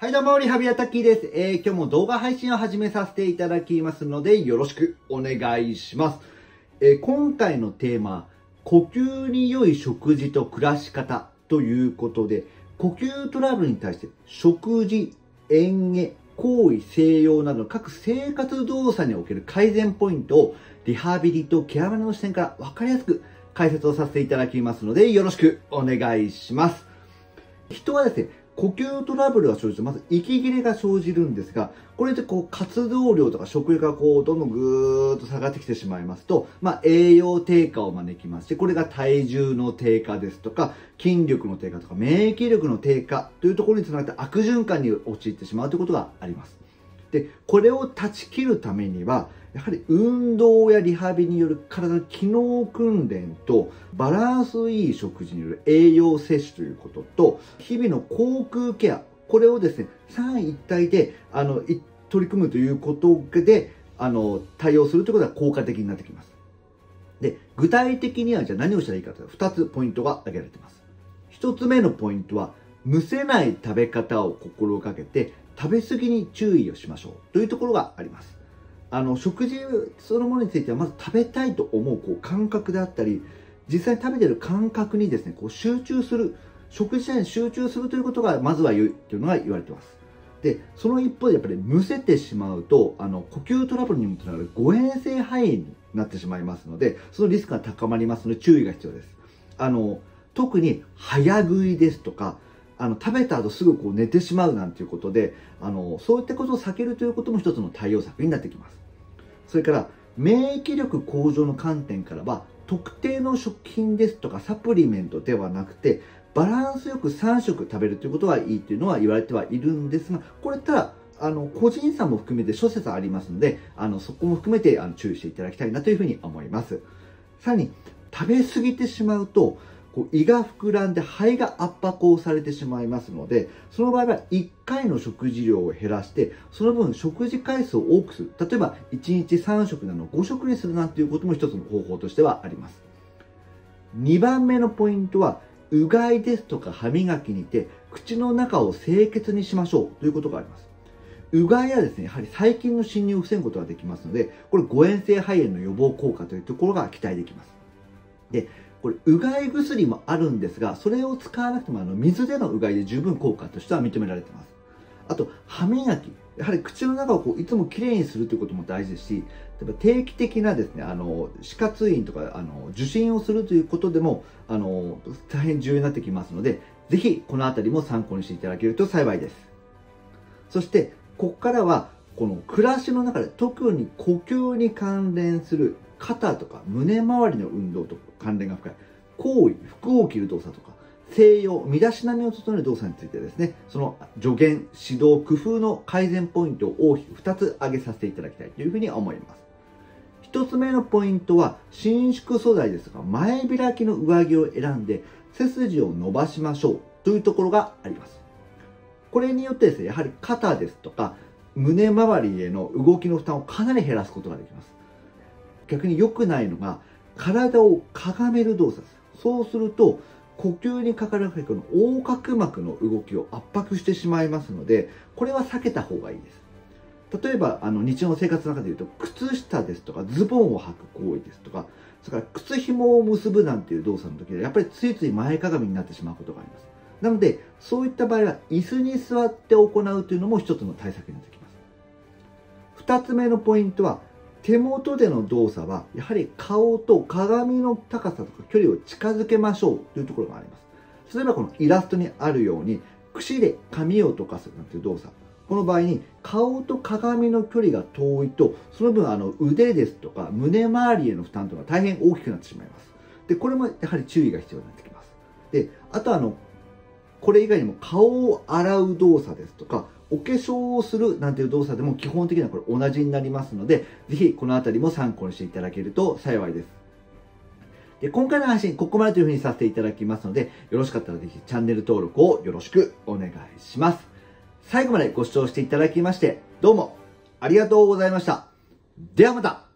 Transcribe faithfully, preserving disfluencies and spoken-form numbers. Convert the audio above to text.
はいどうも、リハビリアタッキーです。えー、今日も動画配信を始めさせていただきますので、よろしくお願いします。えー、今回のテーマ、呼吸に良い食事と暮らし方ということで、呼吸トラブルに対して食事、嚥下、行為、静養など各生活動作における改善ポイントをリハビリとケアマネの視点から分かりやすく解説をさせていただきますので、よろしくお願いします。人はですね、呼吸トラブルが生じると、まず息切れが生じるんですが、これでこう活動量とか食欲がこうどんどんぐーっと下がってきてしまいますと、まあ、栄養低下を招きまして、これが体重の低下ですとか、筋力の低下とか、免疫力の低下というところにつながって悪循環に陥ってしまうということがあります。で、これを断ち切るためには、やはり運動やリハビリによる体の機能訓練とバランスいい食事による栄養摂取ということと、日々の口腔ケア、これをですね、三位一体であの取り組むということであの対応するということが効果的になってきます。で、具体的にはじゃあ何をしたらいいかというふたつポイントが挙げられています。ひとつめのポイントは、むせない食べ方を心がけて食べ過ぎに注意をしましょうというところがあります。あの食事そのものについてはまず食べたいと思うこう感覚であったり、実際に食べている感覚にですねこう集中する、食事に集中するということがまずは良いというのが言われています。でその一方でやっぱりむせてしまうとあの呼吸トラブルにもつながる誤嚥性肺炎になってしまいますので、そのリスクが高まりますので注意が必要です。あの特に早食いですとか、あの食べた後すぐこう寝てしまうなんていうことで、あのそういったことを避けるということも一つの対応策になってきます。それから免疫力向上の観点からは、特定の食品ですとかサプリメントではなくて、バランスよくさん食食べるということがいいというのは言われてはいるんですが、これただあの個人差も含めて諸説ありますので、あのそこも含めてあの注意していただきたいなというふうに思います。さらに食べ過ぎてしまうとこう胃が膨らんで肺が圧迫をされてしまいますので、その場合はいっかいの食事量を減らして、その分食事回数を多くする。例えばいちにちさん食なのをご食にするなんていうことも一つの方法としてはあります。にばんめのポイントは、うがいですとか歯磨きにて口の中を清潔にしましょうということがあります。うがいはですね、やはり細菌の侵入を防ぐことができますので、これ誤嚥性肺炎の予防効果というところが期待できます。でこれうがい薬もあるんですが、それを使わなくてもあの水でのうがいで十分効果としては認められています。あと歯磨き、やはり口の中をこういつもきれいにするということも大事ですし、例えば定期的なですねあの歯科通院とかあの受診をするということでもあの大変重要になってきますので、ぜひこのあたりも参考にしていただけると幸いです。そしてここからはこの暮らしの中で特に呼吸に関連する肩とか胸周りの運動と関連が深い行為、服を着る動作とか静養、身だしなみを整える動作についてですね、その助言、指導、工夫の改善ポイントを大きくふたつ挙げさせていただきたいというふうに思います。ひとつめのポイントは伸縮素材ですとか前開きの上着を選んで背筋を伸ばしましょうというところがあります。これによってですね、やはり肩ですとか胸周りへの動きの負担をかなり減らすことができます。逆に良くないのが体をかがめる動作です。そうすると呼吸にかかるこの横隔膜の動きを圧迫してしまいますので、これは避けた方がいいです。例えばあの日常の生活の中でいうと、靴下ですとかズボンを履く行為ですとか、それから靴紐を結ぶなんていう動作の時はやっぱりついつい前かがみになってしまうことがあります。なのでそういった場合は椅子に座って行うというのも一つの対策になってきます。ふたつめのポイントは、手元での動作はやはり顔と鏡の高さとか距離を近づけましょうというところがあります。例えばこのイラストにあるように櫛で髪を溶かすなんていう動作、この場合に顔と鏡の距離が遠いと、その分あの腕ですとか胸周りへの負担というのは大変大きくなってしまいます。でこれもやはり注意が必要になってきます。であとあのこれ以外にも顔を洗う動作ですとかお化粧をするなんていう動作でも基本的にはこれ同じになりますので、ぜひこのあたりも参考にしていただけると幸いです。で今回の配信ここまでというふうにさせていただきますので、よろしかったらぜひチャンネル登録をよろしくお願いします。最後までご視聴していただきましてどうもありがとうございました。ではまた。